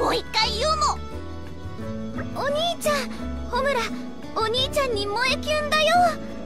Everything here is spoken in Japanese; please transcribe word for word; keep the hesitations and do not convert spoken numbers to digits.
もう一回言うの。 お兄ちゃん、ホムラ、お兄ちゃんに萌えキュンだよ。